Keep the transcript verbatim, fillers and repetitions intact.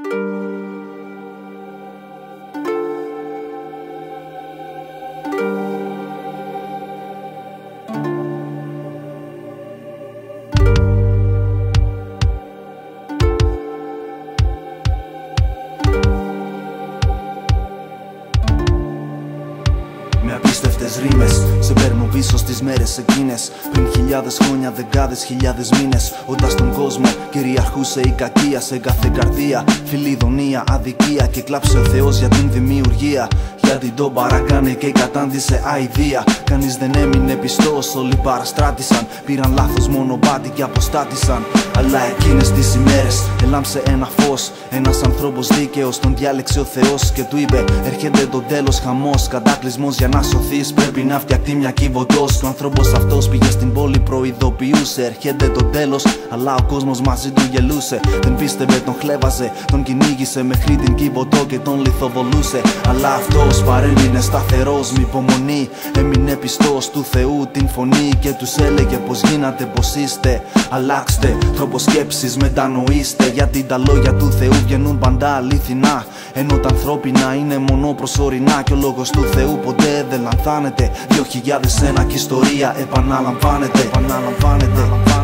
Με απίστευτες ρήμες σε παίρνω πίσω στις μέρες εκείνες, πριν χιλιάδες χρόνια, δεκάδες χιλιάδες μήνες, όταν στον κόσμο κυριαρχούσε η κακία σε κάθε καρδία. Φιλιδονία, αδικία, και κλάψε ο Θεός για την δημιουργία. Γιατί τον παρακάνε και κατάντησε αηδία. Κανείς δεν έμεινε πιστός, όλοι παραστράτησαν. Πήραν λάθος μονοπάτι και αποστάτησαν. Αλλά εκείνες τις ημέρες έλαμψε ένα φως. Ένας ανθρώπος δίκαιος τον διάλεξε ο Θεός και του είπε: έρχεται το τέλος, χαμός, κατάκλυσμος. Για να σωθείς πρέπει να φτιαχτεί μια κύβωτος. Και ο άνθρωπος αυτός πήγε στην πόλη, προειδοποιούσε: έρχεται το τέλος, αλλά ο κόσμος μαζί του γελούσε. Δεν πίστευε, τον χλέβαζε, τον κυνήγησε μέχρι την κύβωτο και τον λιθοβολούσε. Αλλά αυτός παρέμεινε σταθερός με υπομονή. Έμεινε πιστός του Θεού την φωνή και τους έλεγε: πως γίνατε, πως είστε. Αλλάξτε τρόπο σκέψης, μετανοήστε. Γιατί τα λόγια του Θεού βγαίνουν πάντα αληθινά, ενώ τα ανθρώπινα είναι μόνο προσωρινά. Και ο λόγος του Θεού ποτέ δεν λανθάνεται. Δύο χιλιάδες ένα και η ιστορία επαναλαμβάνεται. Επαναλαμβάνεται.